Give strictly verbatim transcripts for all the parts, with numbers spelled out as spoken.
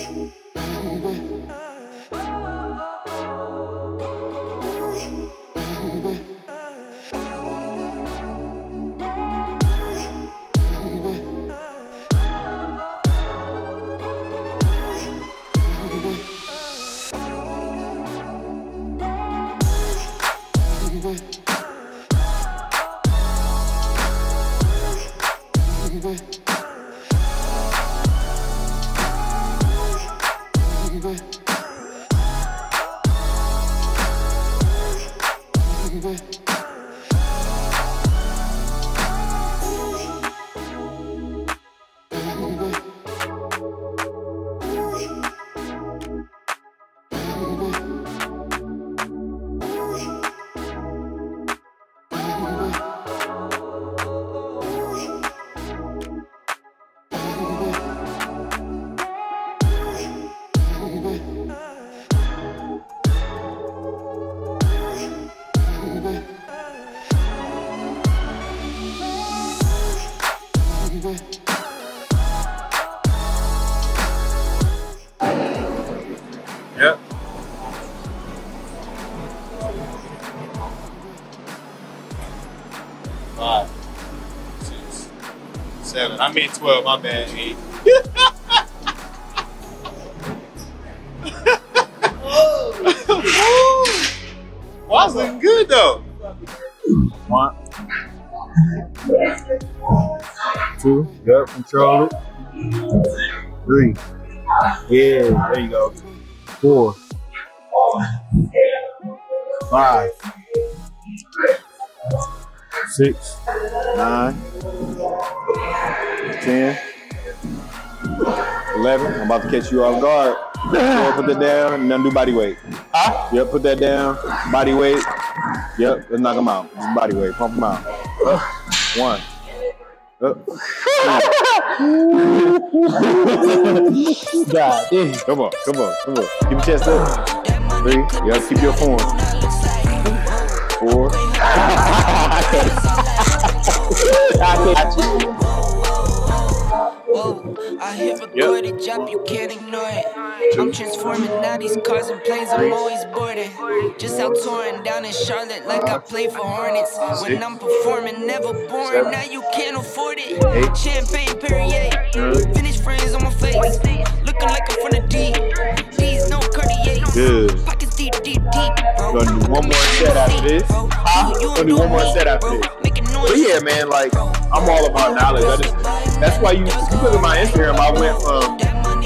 Yep. Five, six, seven. I mean twelve. My bad. Eight. Well, I was looking good though. One, two. Yep. Control it. Three. Yeah. There you go. Four, five, six, nine, ten, eleven. I'm about to catch you off guard. So put that down and then do body weight. Huh? Yep, put that down. Body weight. Yep, let's knock them out. Just body weight. Pump them out. One. Up. God damn. Come on, come on, come on. Keep your chest up. Three. Yep, keep your form. Four. I hit record it, drop, you can't ignore it. I'm transforming now these cars and planes, I'm always boarding. Just out touring down in Charlotte like I play for Hornets. When I'm performing, never boring, now you can't afford it. Champagne Perrier, finished friends on my face. Looking like I'm from the deep. These no Cartier. Good. Pockets deep, deep, deep. Gonna do one more set after this. Huh? Gonna do one more set after this. But yeah, man, like, I'm all about knowledge. I just, that's why you, if you look at my Instagram, I went from,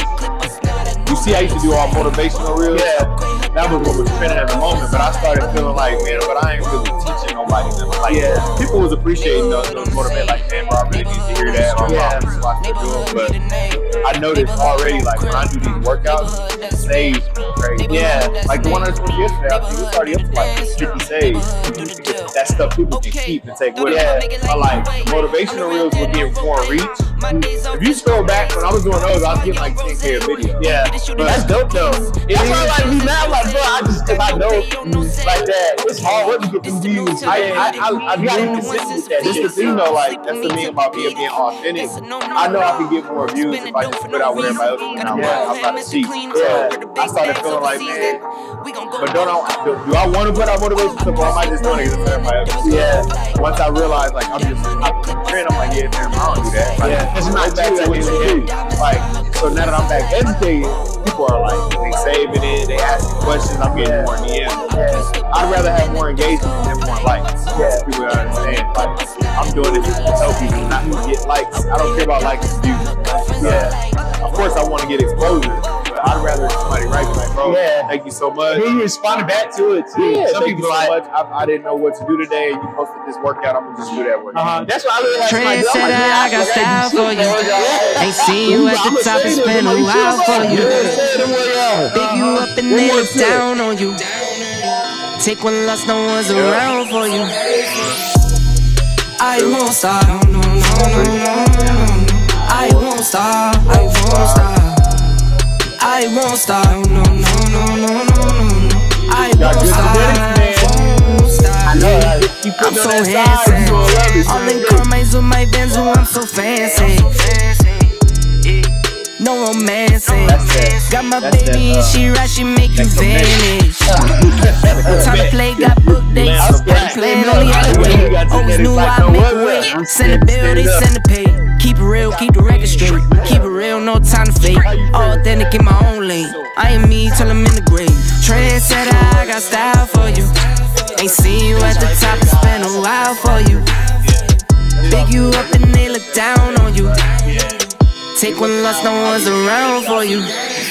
you see I used to do all motivational reels? Yeah. That was what was trending at the moment, but I started feeling like, man, but I ain't really teaching nobody nothing. Like, yeah. People was appreciating those, those motivations, like, man, bro, I really need to hear that. Or, yeah. But I noticed already, like, when I do these workouts, saves crazy. Yeah. Like the one I just went yesterday, I think it was already up to like fifty saves. That stuff people can keep and take with them. But like the motivational reels will get more reach. If you scroll back when I was doing those, I was getting like ten K a video. Yeah. But that's dope though. That's why like me now, like bro, I just if I know like that, it's hard work to get these views. I I I, I gotta be consistent with that. This the thing though, like that's the thing about me being authentic. I know I can get more views if I just put out what everybody else is putting out. I'm about to see. Yeah. I started feeling like, man, but don't I, do, do I want to put out motivation stuff, or am I just doing it because everybody else? Yeah. Once I realized, like, I'm just, I'm training, I'm like, yeah, man, I don't do that. Like, yeah. It's not back to what you do. Like, so now that I'm back educated, people are like, they saving it, they asking questions, I'm getting more in the end. Yeah. I'd rather have more engagement than more likes. Yeah. People understand, like, I'm doing it to tell people not to get likes. I don't care about likes and views. Yeah. Of course, I want to get exposure. I'd rather somebody write me like, bro, yeah. thank you so much. And you responded back to it too. Yeah, some people so like, much. I, I didn't know what to do today. You posted this workout. I'm gonna just do that workout. Uh-huh. That's why I really like to like, I got style for you. Ain't seen you at the top, it's been a while for you. Big you up and nail it down on you. Take one loss, no one's around for you. I won't stop. No, no, no, no, no. I won't stop. I won't stop. I won't stop, no, no, no, no, no, no. I won't stop, I won't stop. I know, I'm so handsome. All in Carmine's with my Benz, oh, I'm so fancy. No romancing. Got my That's baby that, uh, and she right, she make you that vanish. Time to play, got book dates. Playing on the other way. Always knew I'd make a way. Send a bill, they send a pay. Keep it real, keep the record straight. Keep it real, no time to fake. All authentic in my own lane. I am me till I'm in the grave. Trendsetter, I got style for you. Ain't seen you at the top, it's been a while for you. Big you up and they look down on you. Take one loss, no one's around for you.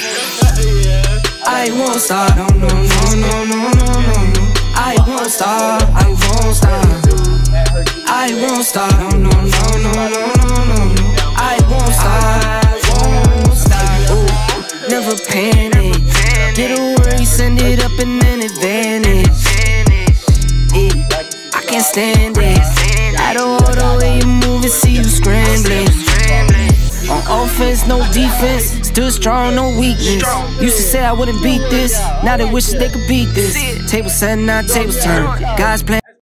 I won't stop, no, no, no, no, no, no, no. I won't stop, I won't stop. I won't stop, no, no, no, no, no, no, no. I won't stop, won't stop. Ooh, never panic. Get a worry, send it up and then it vanish. Yeah, I can't stand it. I don't know the way you move and see you scrambling. On offense, no defense. Stood strong, no weakness. Used to say I wouldn't beat this. Now they wish they could beat this. Tables set, now tables turn. Guys playing.